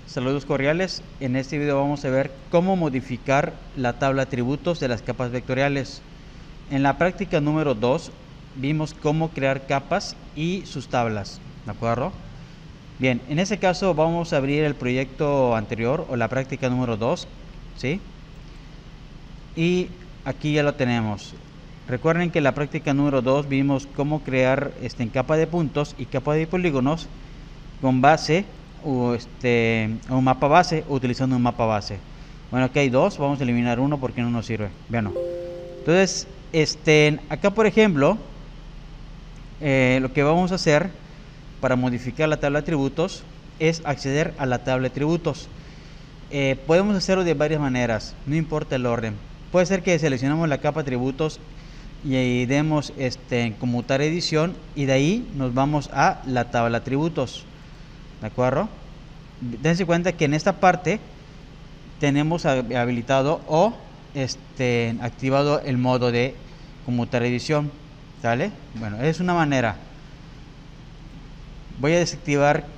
Saludos cordiales. En este video vamos a ver cómo modificar la tabla de atributos de las capas vectoriales. En la práctica número 2 vimos cómo crear capas y sus tablas, ¿de acuerdo? Bien, en este caso vamos a abrir el proyecto anterior o la práctica número 2, ¿sí? Y aquí ya lo tenemos. Recuerden que en la práctica número 2 vimos cómo crear en capa de puntos y capa de polígonos con base o un mapa base, utilizando un mapa base. Bueno, aquí hay dos, vamos a eliminar uno porque no nos sirve. Bueno, entonces acá por ejemplo lo que vamos a hacer para modificar la tabla de atributos es acceder a la tabla de atributos. Podemos hacerlo de varias maneras, no importa el orden. Puede ser que seleccionemos la capa de atributos y demos conmutar edición, y de ahí nos vamos a la tabla de atributos, ¿de acuerdo? Dense cuenta que en esta parte tenemos habilitado o activado el modo de conmutar edición, ¿sale? Bueno, es una manera. Voy a desactivar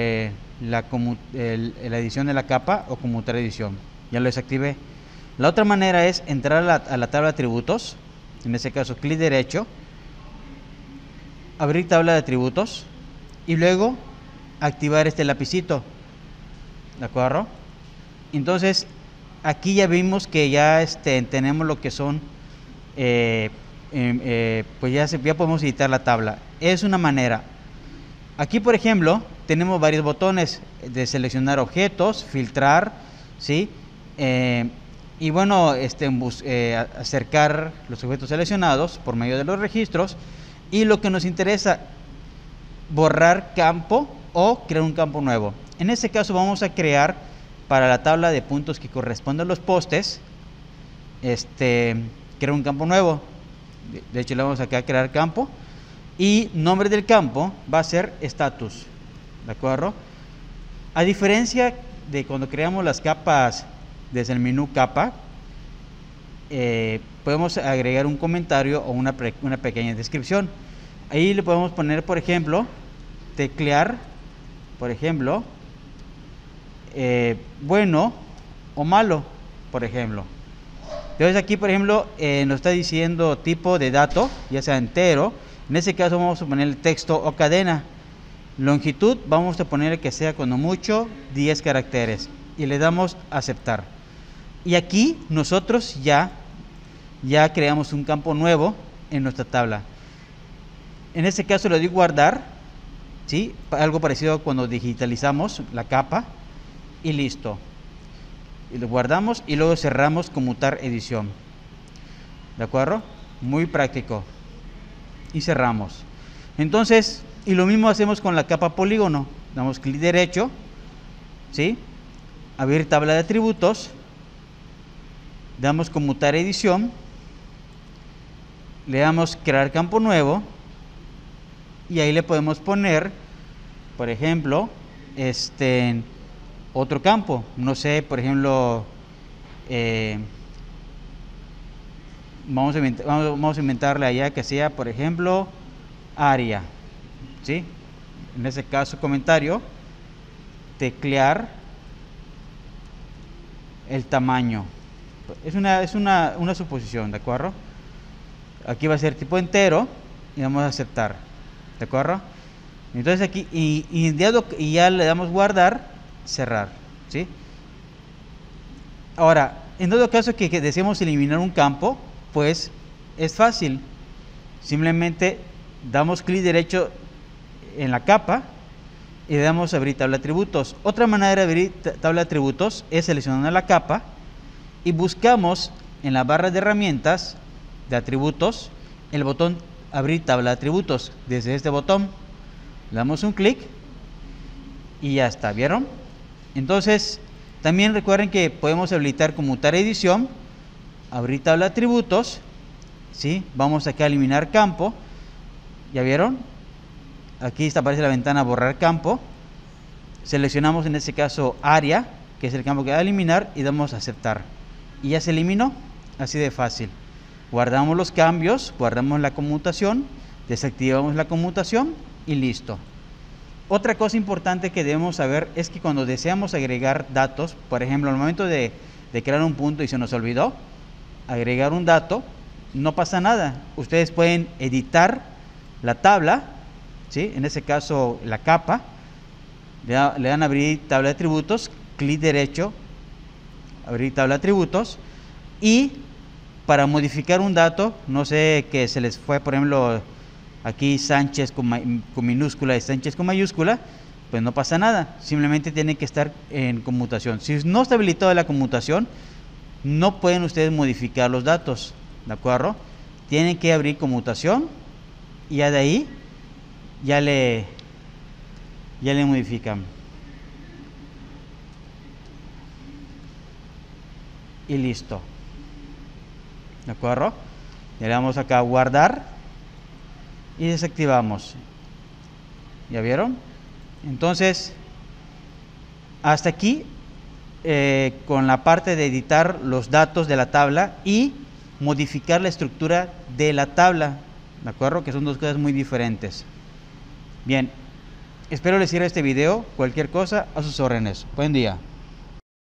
la edición de la capa o conmutar edición. Ya lo desactivé. La otra manera es entrar a la tabla de atributos. En este caso, clic derecho, abrir tabla de atributos y luego activar este lapicito, ¿de acuerdo? Entonces, aquí ya vimos que ya tenemos lo que son, pues ya podemos editar la tabla. Es una manera. Aquí, por ejemplo, tenemos varios botones de seleccionar objetos, filtrar, ¿sí? Y bueno, acercar los objetos seleccionados por medio de los registros, y lo que nos interesa, borrar campo o crear un campo nuevo. En este caso vamos a crear para la tabla de puntos que corresponde a los postes, crear un campo nuevo. De hecho le vamos acá a crear campo y nombre del campo va a ser status, ¿de acuerdo? A diferencia de cuando creamos las capas desde el menú capa, podemos agregar un comentario o una pequeña descripción. Ahí le podemos poner, por ejemplo, teclear, por ejemplo, bueno o malo, por ejemplo. Entonces aquí, por ejemplo, nos está diciendo tipo de dato, ya sea entero. En ese caso vamos a poner el texto o cadena. Longitud vamos a poner que sea cuando mucho 10 caracteres y le damos a aceptar. Y aquí nosotros ya creamos un campo nuevo en nuestra tabla. En este caso le doy guardar, ¿sí? Algo parecido a cuando digitalizamos la capa, y listo. Y lo guardamos y luego cerramos conmutar edición, ¿de acuerdo? Muy práctico. Y cerramos. Entonces, y lo mismo hacemos con la capa polígono. Damos clic derecho, ¿sí? Abrir tabla de atributos, damos conmutar edición, le damos crear campo nuevo y ahí le podemos poner, por ejemplo, otro campo, no sé, por ejemplo, vamos a inventarle allá que sea, por ejemplo, área, ¿sí? En ese caso, comentario, teclear el tamaño. Es una suposición, ¿de acuerdo? Aquí va a ser tipo entero y vamos a aceptar, ¿de acuerdo? Entonces aquí y ya le damos guardar, cerrar, ¿sí? Ahora, en todo caso que deseemos eliminar un campo, pues es fácil. Simplemente damos clic derecho en la capa y le damos a abrir tabla de atributos. Otra manera de abrir tabla de atributos es seleccionando la capa y buscamos en la barra de herramientas de atributos el botón abrir tabla de atributos. Desde este botón le damos un clic y ya está, ¿vieron? Entonces también recuerden que podemos habilitar conmutar edición, abrir tabla de atributos, ¿sí? Vamos acá a eliminar campo, ¿ya vieron? Aquí aparece la ventana borrar campo, seleccionamos en este caso área, que es el campo que va a eliminar, y damos a aceptar y ya se eliminó, así de fácil. Guardamos los cambios, guardamos la conmutación, desactivamos la conmutación y listo. Otra cosa importante que debemos saber es que cuando deseamos agregar datos, por ejemplo, al momento de crear un punto y se nos olvidó agregar un dato, no pasa nada. Ustedes pueden editar la tabla, ¿sí? En ese caso la capa, le dan a abrir tabla de atributos, clic derecho, abrir tabla de atributos, y para modificar un dato, no sé, que se les fue, por ejemplo, aquí Sánchez con minúscula y Sánchez con mayúscula, pues no pasa nada, simplemente tiene que estar en conmutación. Si no está habilitada la conmutación, no pueden ustedes modificar los datos, ¿de acuerdo? Tienen que abrir conmutación y ya de ahí ya le modifican. Y listo. ¿De acuerdo? Le damos acá a guardar y desactivamos. ¿Ya vieron? Entonces, hasta aquí con la parte de editar los datos de la tabla y modificar la estructura de la tabla. ¿De acuerdo? Que son dos cosas muy diferentes. Bien, espero les sirva este video. Cualquier cosa, a sus órdenes. Buen día.